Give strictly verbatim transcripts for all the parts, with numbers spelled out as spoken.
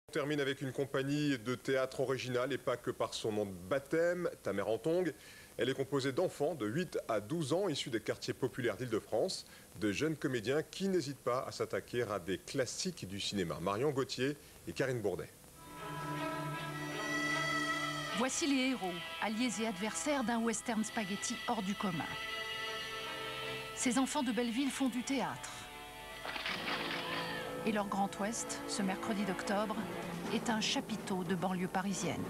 On termine avec une compagnie de théâtre originale et pas que par son nom de baptême, Tamerantong. Elle est composée d'enfants de huit à douze ans issus des quartiers populaires d'Île-de-France, de jeunes comédiens qui n'hésitent pas à s'attaquer à des classiques du cinéma. Marion Gauthier et Karine Bourdet. Voici les héros, alliés et adversaires d'un western spaghetti hors du commun. Ces enfants de Belleville font du théâtre. Et leur Grand Ouest, ce mercredi d'octobre, est un chapiteau de banlieue parisienne.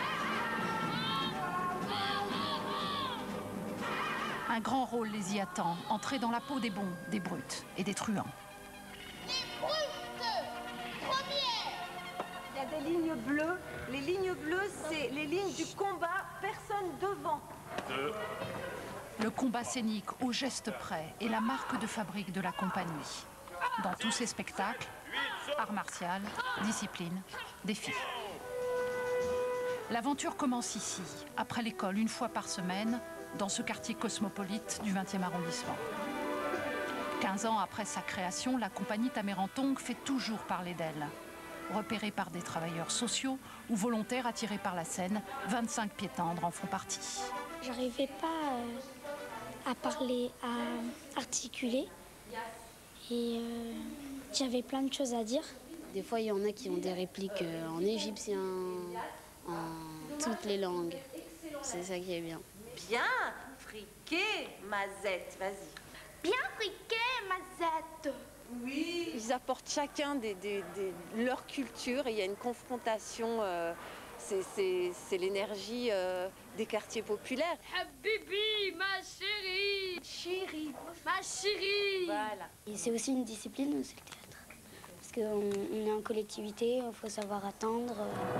Un grand rôle les y attend, entrer dans la peau des bons, des brutes et des truands. Les brutes, première. Il y a des lignes bleues. Les lignes bleues, c'est les lignes du combat, personne devant. Deux. Le combat scénique au geste près est la marque de fabrique de la compagnie. Dans tous ces spectacles, art martial, discipline, défi. L'aventure commence ici, après l'école, une fois par semaine, dans ce quartier cosmopolite du vingtième arrondissement. quinze ans après sa création, la compagnie Tamerantong fait toujours parler d'elle. Repérée par des travailleurs sociaux ou volontaires attirés par la scène, vingt-cinq pieds tendres en font partie. J'arrivais pas euh, à parler, à articuler. Et euh, j'avais plein de choses à dire. Des fois, il y en a qui ont des répliques euh, en égyptien, en toutes les langues. C'est ça qui est bien. Bien friqué, Mazette, vas-y. Bien friqué, Mazette. Oui. Ils apportent chacun des, des, des, leur culture et il y a une confrontation. Euh, c'est l'énergie euh, des quartiers populaires. Habibi, ma chérie. Chérie, ma chérie. Voilà. Et c'est aussi une discipline, c'est le théâtre. Parce qu'on on est en collectivité, il faut savoir attendre.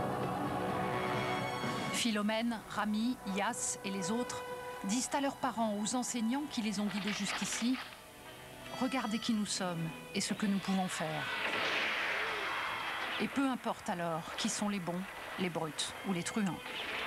Philomène, Rami, Yass et les autres disent à leurs parents, aux enseignants qui les ont guidés jusqu'ici, regardez qui nous sommes et ce que nous pouvons faire. Et peu importe alors qui sont les bons, les brutes ou les truands.